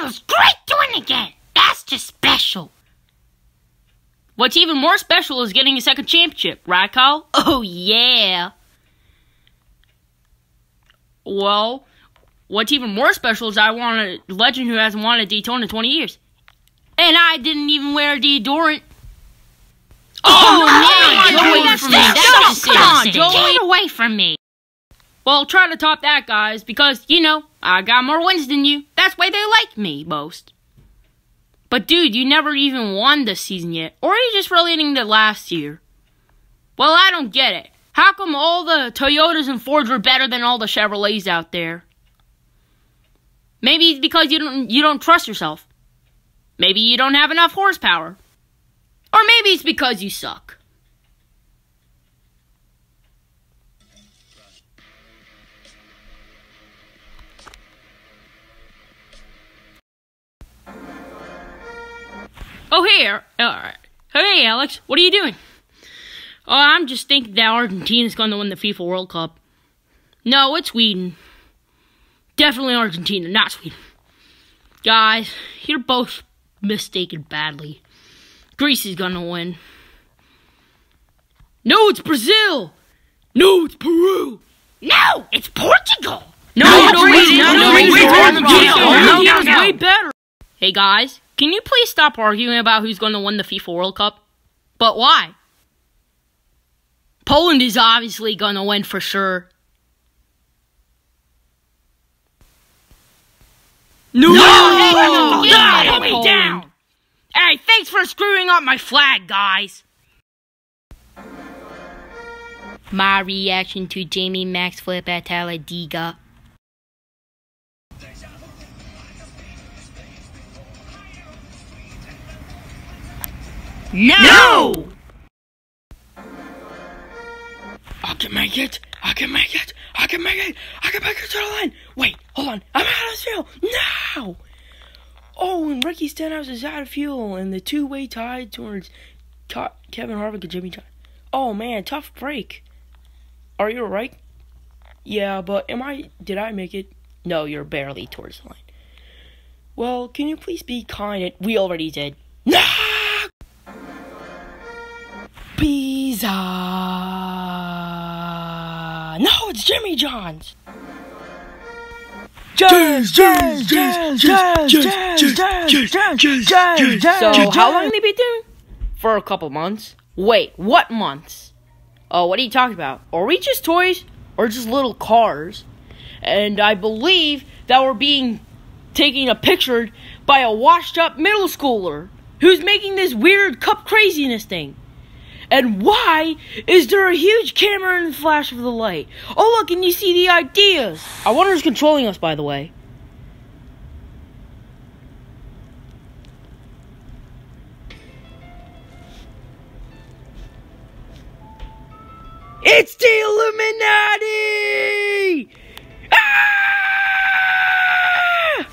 feels great doing it again. That's just special. What's even more special is getting a second championship, right, Kyle? Oh, yeah. Well, what's even more special is I won a legend who hasn't won a Daytona in 20 years. And I didn't even wear deodorant. Get away from me. Well, try to top that, guys, because, you know, I got more wins than you. That's why they like me most. But, dude, you never even won this season yet. Or are you just relating to last year? Well, I don't get it. How come all the Toyotas and Fords were better than all the Chevrolets out there? Maybe it's because you don't trust yourself. Maybe you don't have enough horsepower. Or maybe it's because you suck. Oh, hey, Alex, what are you doing? Oh, I'm just thinking that Argentina's going to win the FIFA World Cup. No, it's Sweden. Definitely Argentina, not Sweden. Guys, you're both mistaken badly. Greece is going to win. No, it's Brazil. No, it's Peru. No, it's Portugal. Argentina's way better. Hey, guys. Can you please stop arguing about who's going to win the FIFA World Cup? But why? Poland is obviously going to win for sure. No! Put me down! Hey, thanks for screwing up my flag, guys. My reaction to Jamie Max flip at Talladega. No! I can make it to the line. Wait, hold on. I'm out of fuel. No! Oh, and Ricky Stenhouse is out of fuel, and the two-way tie towards Kevin Harvick and Jimmy Johnson. Oh, man, tough break. Are you alright? Yeah, but did I make it? No, you're barely towards the line. Well, can you please be kind? We already did. No! Pizza! No, it's Jimmy John's! So, how long have they been doing? For a couple months. Wait, what months? Oh, what are you talking about? Are we just toys? Or just little cars? And I believe that we're taking a picture by a washed-up middle schooler who's making this weird Cup Craziness thing. And why is there a huge camera in the flash of the light? Oh, look, and you see the ideas. I wonder who's controlling us, by the way. It's the Illuminati! Ah!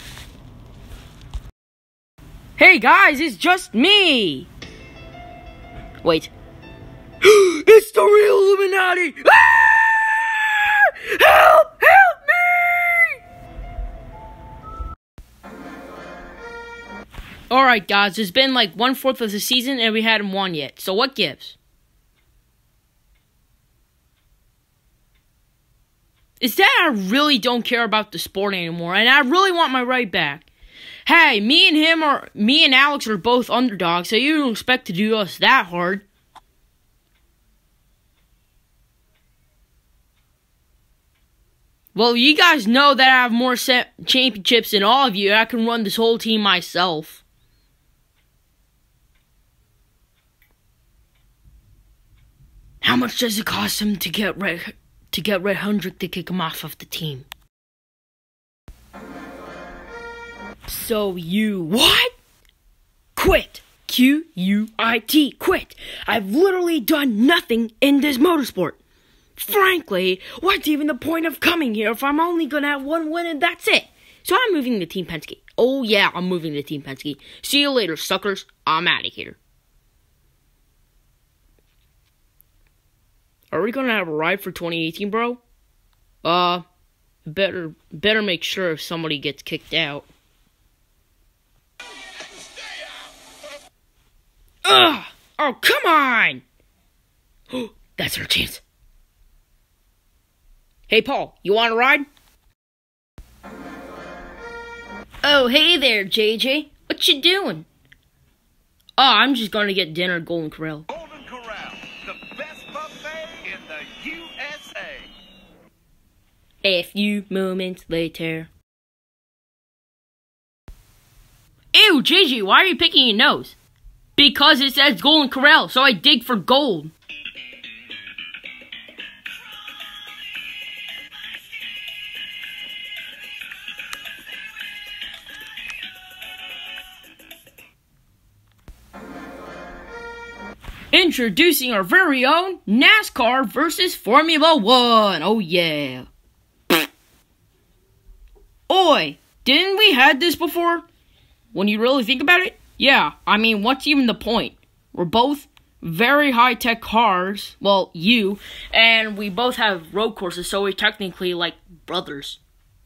Hey, guys, it's just me. Wait. It's the real Illuminati! Ah! Help! Help me! Alright, guys, it's been like 1/4 of the season and we hadn't won yet, so what gives? Is that I really don't care about the sport anymore, and I really want my right back. Hey, me and Alex are both underdogs, so you don't expect to do us that hard. Well, you guys know that I have more championships than all of you, and I can run this whole team myself. How much does it cost him to get Red Hendrick to kick him off of the team? So you what? Quit. Q-U-I-T. Quit. I've literally done nothing in this motorsport. Frankly, what's even the point of coming here if I'm only gonna have one win and that's it? So I'm moving to Team Penske. Oh yeah, I'm moving to Team Penske. See you later, suckers. I'm out of here. Are we gonna have a ride for 2018, bro? Better make sure if somebody gets kicked out. Ugh! Oh, come on! That's our chance. Hey, Paul, you want a ride? Oh, hey there, JJ. What you doing? Oh, I'm just gonna get dinner at Golden Corral. Golden Corral, the best buffet in the USA. A few moments later. Ew, JJ, why are you picking your nose? Because it says Golden Corral, so I dig for gold. Introducing our very own NASCAR versus Formula 1. Oh yeah. Oi, didn't we had this before? When you really think about it? Yeah, I mean, what's even the point? We're both very high-tech cars. Well, you. And we both have road courses, so we're technically like brothers.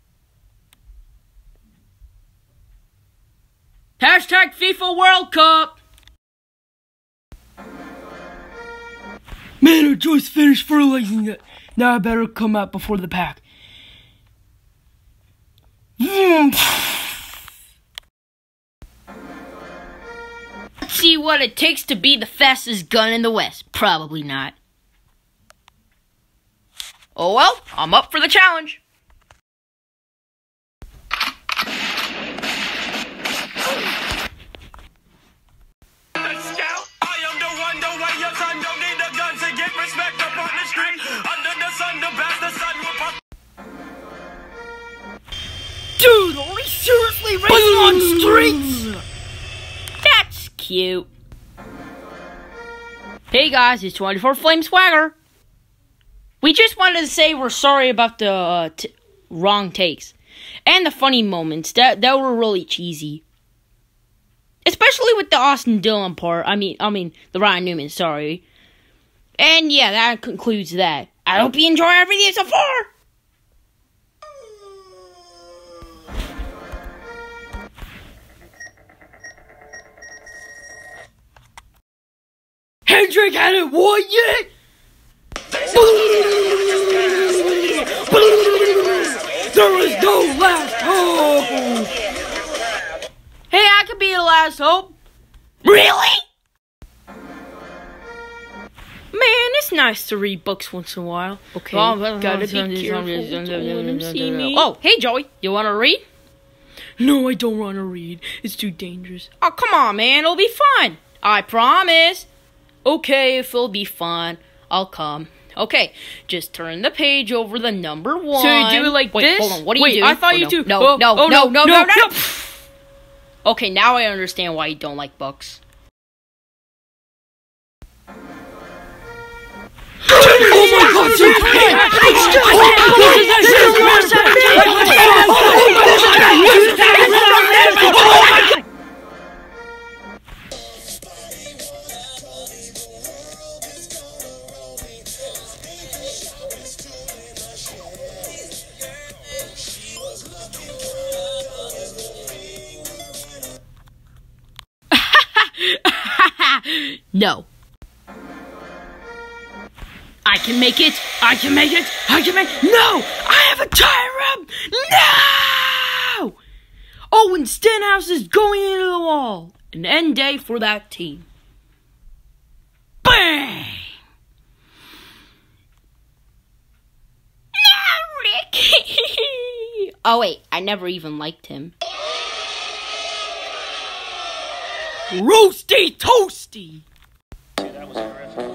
Hashtag FIFA World Cup! Man, I just finished fertilizing it. Now I better come out before the pack. Let's see what it takes to be the fastest gun in the West. Probably not. Oh well, I'm up for the challenge. Dude, are we seriously racing on streets? That's cute. Hey guys, it's 24 Flame Swagger. We just wanted to say we're sorry about the wrong takes and the funny moments that were really cheesy, especially with the Austin Dillon part. I mean the Ryan Newman. Sorry. And yeah, that concludes that. I hope you enjoy our video so far. Hendrick hadn't won yet! There is no last hope! Hey, I could be the last hope. Really? Man, it's nice to read books once in a while. Okay, gotta be careful. See me. Oh, hey Joey, you wanna read? No, I don't wanna read. It's too dangerous. Oh, come on, man, it'll be fun. I promise. Okay, if it'll be fun, I'll come. Okay, just turn the page over the number 1. So you do it like Wait, this? Hold on, what are you doing? I thought you do. No. No. Okay, now I understand why you don't like books. Oh my God! No. I can make it! I can make it! No! I have a tire rub! No! Owen Stenhouse is going into the wall! An end day for that team. Bang! No, Rick! Oh wait, I never even liked him. Roasty toasty! That was terrific.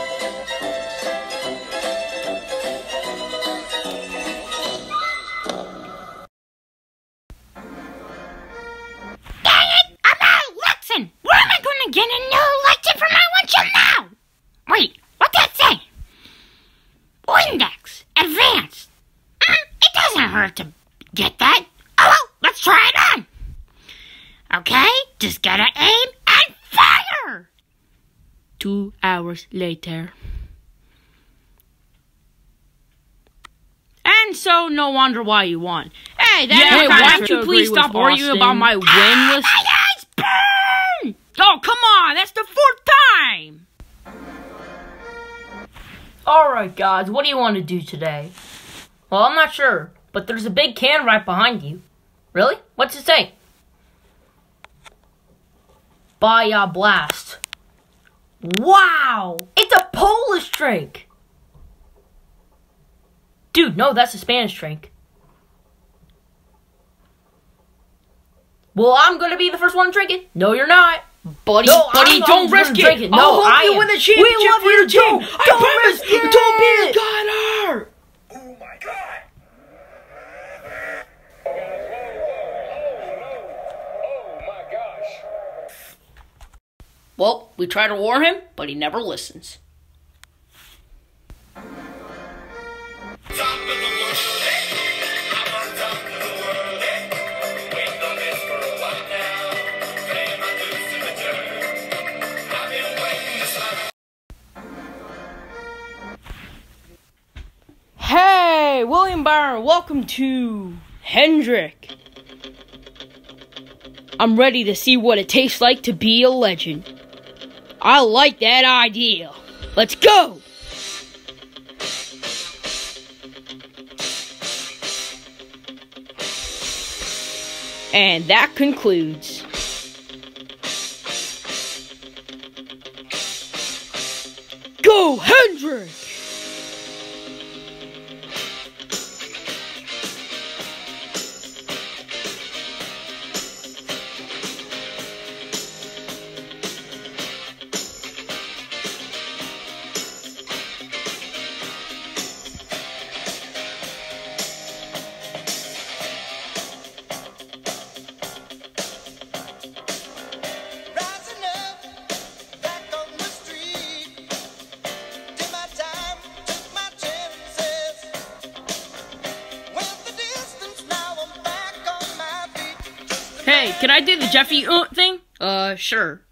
Listen, where am I going to get a new election for my luncheon now? Wait, what's that say? Index, advanced. It doesn't hurt to get that. Oh well, let's try it on. Okay, just gotta aim and fire. 2 hours later. And so, no wonder why you won. Hey, why don't you please stop arguing about my winless... My eyes burn! Oh, come on! That's the 4th time! Alright, guys, what do you want to do today? Well, I'm not sure, but there's a big can right behind you. Really? What's it say? Baya Blast. Wow! It's a Polish drink! Dude, no, that's a Spanish drink. Well, I'm gonna be the first one to drink it. No, you're not. Buddy, don't risk it. I'll help you win the championship for your team. I promise. Don't be a gunner. Oh my God! Oh my gosh! Well, we try to warn him, but he never listens. Hey, William Byron, welcome to Hendrick. I'm ready to see what it tastes like to be a legend. I like that idea. Let's go! And that concludes. Go, Hendrick! Rising up, back on the street. Did my time, took my chances. Went the distance, now I'm back on my feet. Hey, can I do the Jeffy thing? Sure.